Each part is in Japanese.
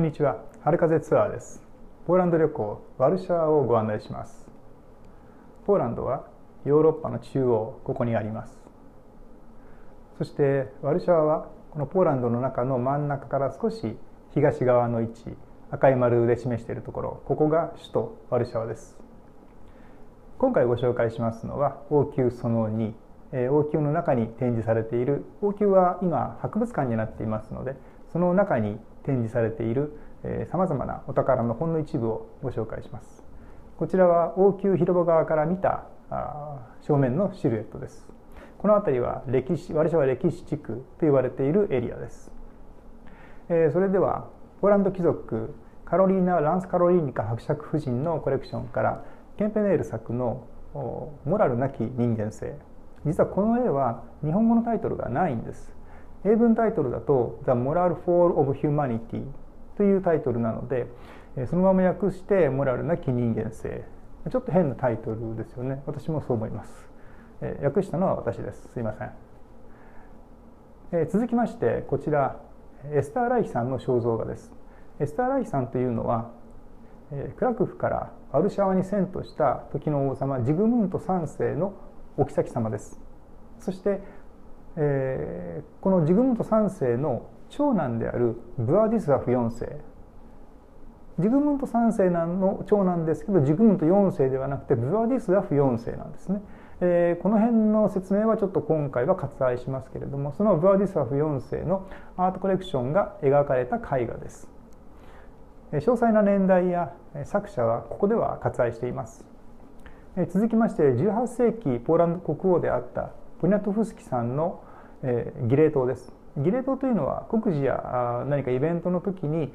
んにちは。春風ツアーです。ポーランド旅行ワルシャワをご案内します。ポーランドはヨーロッパの中央、ここにあります。そしてワルシャワはこのポーランドの中の真ん中から少し東側の位置、赤い丸で示しているところ、ここが首都ワルシャワです。今回ご紹介しますのは王宮その2、王宮の中に展示されている、王宮は今博物館になっていますので、その中に展示されているさまざまなお宝のほんの一部をご紹介します。こちらは王宮広場側から見た正面のシルエットです。この辺りはワルシャワ歴史地区と言われているエリアです。それではポーランド貴族カロリーナ・ランスカロリーニカ伯爵夫人のコレクションからケンペネール作のモラルなき人間性。実はこの絵は日本語のタイトルがないんです。英文タイトルだと The Moral Fall of Humanity というタイトルなので、そのまま訳してモラルなき人間性。ちょっと変なタイトルですよね。私もそう思います。訳したのは私です。すいません。続きましてこちらエスター・ライヒさんの肖像画です。エスター・ライヒさんというのはクラクフからワルシャワに遷都した時の王様ジグムント3世のお妃様です。そしてこのジグムント3世の長男であるブアディスラフ4世、ジグムント3世の長男ですけど、ジグムント4世ではなくてブアディスラフ4世なんですね。この辺の説明はちょっと今回は割愛しますけれども、そのブアディスラフ4世のアートコレクションが描かれた絵画です。詳細な年代や作者はここでは割愛しています。続きまして18世紀ポーランド国王であったポニャトフスキさんの儀礼刀です。儀礼刀というのは国事や何かイベントの時に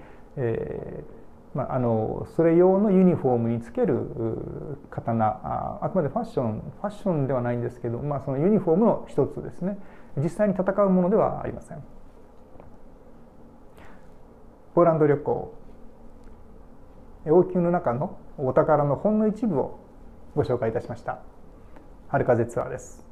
それ用のユニフォームにつける刀、あくまでファッションではないんですけど、そのユニフォームの一つですね。実際に戦うものではありません。ポーランド旅行、王宮の中のお宝のほんの一部をご紹介いたしました。春風ツアーです。